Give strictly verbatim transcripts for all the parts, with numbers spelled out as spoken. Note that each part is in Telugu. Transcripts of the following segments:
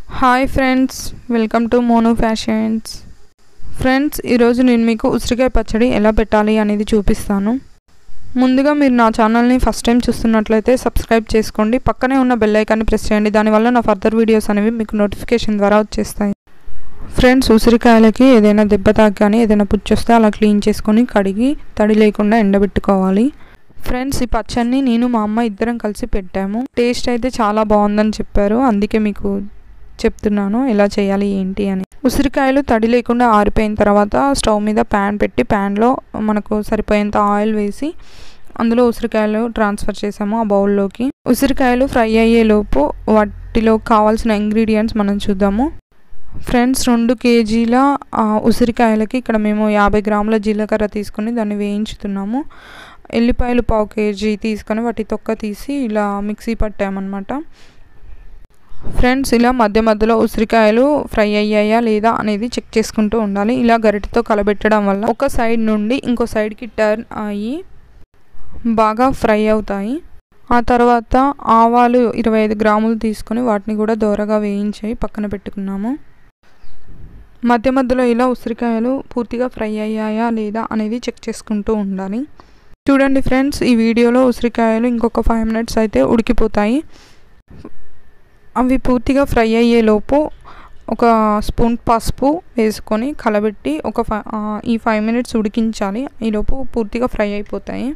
Hi friends, welcome to mono fashions. Friends, ఈరోజు నేను మీకు ఉసిరికాయ పచ్చడి ఎలా పెట్టాలి అనేది చూపిస్తాను. ముందుగా మీరు నా ఛానల్ని ఫస్ట్ టైం చూస్తున్నట్లయితే సబ్స్క్రైబ్ చేసుకోండి. పక్కనే ఉన్న బెల్ ఐకాన్ని ప్రెస్ చేయండి. దానివల్ల నా ఫర్దర్ వీడియోస్ అనేవి మీకు నోటిఫికేషన్ ద్వారా వచ్చేస్తాయి. ఫ్రెండ్స్, ఉసిరికాయలకి ఏదైనా దెబ్బ తాకి కానీ ఏదైనా పుచ్చొస్తే అలా క్లీన్ చేసుకొని కడిగి తడి లేకుండా ఎండబెట్టుకోవాలి. ఫ్రెండ్స్, ఈ పచ్చడిని నేను మా అమ్మ ఇద్దరం కలిసి పెట్టాము. టేస్ట్ అయితే చాలా బాగుందని చెప్పారు, అందుకే మీకు చెప్తున్నాను ఎలా చేయాలి ఏంటి అని. ఉసిరికాయలు తడి లేకుండా ఆరిపోయిన తర్వాత స్టవ్ మీద ప్యాన్ పెట్టి ప్యాన్లో మనకు సరిపోయేంత ఆయిల్ వేసి అందులో ఉసిరికాయలు ట్రాన్స్ఫర్ చేసాము ఆ బౌల్లోకి. ఉసిరికాయలు ఫ్రై అయ్యేలోపు వాటిలో కావాల్సిన ఇంగ్రీడియంట్స్ మనం చూద్దాము. ఫ్రెండ్స్, రెండు కేజీల ఉసిరికాయలకి ఇక్కడ మేము యాభై గ్రాముల జీలకర్ర తీసుకొని దాన్ని వేయించుతున్నాము. ఎల్లిపాయలు పావు కేజీ తీసుకొని వాటి తొక్క తీసి ఇలా మిక్సీ పట్టామన్నమాట. ఫ్రెండ్స్, ఇలా మధ్య మధ్యలో ఉసిరికాయలు ఫ్రై అయ్యాయా లేదా అనేది చెక్ చేసుకుంటూ ఉండాలి. ఇలా గరిటెతో కలబెట్టడం వల్ల ఒక సైడ్ నుండి ఇంకో సైడ్కి టర్న్ అయ్యి బాగా ఫ్రై అవుతాయి. ఆ తర్వాత ఆవాలు ఇరవై ఐదు గ్రాములు తీసుకొని వాటిని కూడా దోరగా వేయించి పక్కన పెట్టుకున్నాము. మధ్య మధ్యలో ఇలా ఉసిరికాయలు పూర్తిగా ఫ్రై అయ్యాయా లేదా అనేది చెక్ చేసుకుంటూ ఉండాలి. చూడండి ఫ్రెండ్స్, ఈ వీడియోలో ఉసిరికాయలు ఇంకొక ఫైవ్ మినిట్స్ అయితే ఉడికిపోతాయి. అవి పూర్తిగా ఫ్రై అయ్యేలోపు ఒక స్పూన్ పసుపు వేసుకొని కలబెట్టి ఒక ఫై ఈ ఫైవ్ మినిట్స్ ఉడికించాలి. ఈలోపు పూర్తిగా ఫ్రై అయిపోతాయి.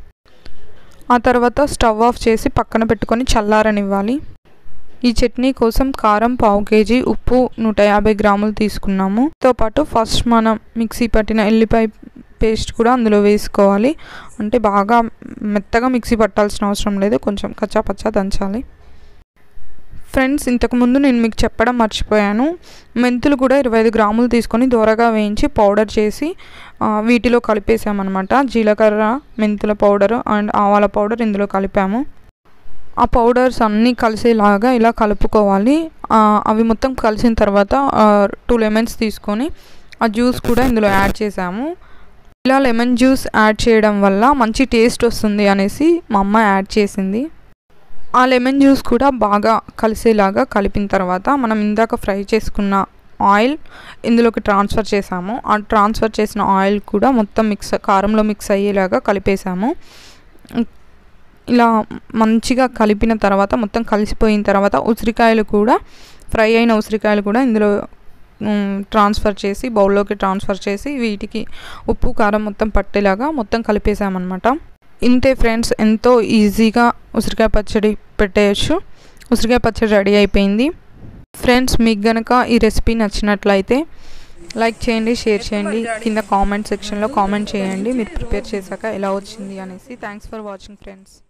ఆ తర్వాత స్టవ్ ఆఫ్ చేసి పక్కన పెట్టుకొని చల్లారనివ్వాలి. ఈ చట్నీ కోసం కారం పావు కేజీ, ఉప్పు నూట యాభై గ్రాములు తీసుకున్నాము. తో పాటు ఫస్ట్ మనం మిక్సీ పట్టిన ఎల్లిపాయ పేస్ట్ కూడా అందులో వేసుకోవాలి. అంటే బాగా మెత్తగా మిక్సీ పట్టాల్సిన అవసరం లేదు, కొంచెం కచ్చా పచ్చా దంచాలి. ఫ్రెండ్స్, ఇంతకుముందు నేను మీకు చెప్పడం మర్చిపోయాను. మెంతులు కూడా ఇరవై ఐదు గ్రాములు తీసుకొని దోరగా వేయించి పౌడర్ చేసి వీటిలో కలిపేసామన్నమాట. జీలకర్ర, మెంతుల పౌడర్ అండ్ ఆవాల పౌడర్ ఇందులో కలిపాము. ఆ పౌడర్స్ అన్నీ కలిసేలాగా ఇలా కలుపుకోవాలి. అవి మొత్తం కలిసిన తర్వాత టూ లెమన్స్ తీసుకొని ఆ జ్యూస్ కూడా ఇందులో యాడ్ చేసాము. ఇలా లెమన్ జ్యూస్ యాడ్ చేయడం వల్ల మంచి టేస్ట్ వస్తుంది అనేసి మా అమ్మ యాడ్ చేసింది. ఆ లెమన్ జ్యూస్ కూడా బాగా కలిసేలాగా కలిపిన తర్వాత మనం ఇందాక ఫ్రై చేసుకున్న ఆయిల్ ఇందులోకి ట్రాన్స్ఫర్ చేసాము. ఆ ట్రాన్స్ఫర్ చేసిన ఆయిల్ కూడా మొత్తం మిక్స్ కారంలో మిక్స్ అయ్యేలాగా కలిపేసాము. ఇలా మంచిగా కలిపిన తర్వాత మొత్తం కలిసిపోయిన తర్వాత ఉసిరికాయలు కూడా ఫ్రై అయిన ఉసిరికాయలు కూడా ఇందులో ట్రాన్స్ఫర్ చేసి బౌల్లోకి ట్రాన్స్ఫర్ చేసి వీటికి ఉప్పు కారం మొత్తం పట్టేలాగా మొత్తం కలిపేసామన్నమాట. ఇంతే ఫ్రెండ్స్, ఎంతో ఈజీగా ఉసిరికాయ పచ్చడి పెట్టేయచ్చు. ఉసిరికాయ పచ్చడి రెడీ అయిపోయింది. ఫ్రెండ్స్, మీకు కనుక ఈ రెసిపీ నచ్చినట్లయితే లైక్ చేయండి, షేర్ చేయండి, కింద కామెంట్ సెక్షన్లో కామెంట్ చేయండి మీరు ప్రిపేర్ చేశాక ఎలా వచ్చింది అనేసి. Thanks for watching friends.